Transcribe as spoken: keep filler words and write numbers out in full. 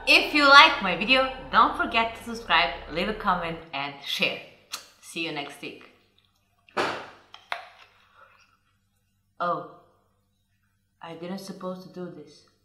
if you like my video, don't forget to subscribe, leave a comment and share. See you next week. Oh, I didn't supposed to do this.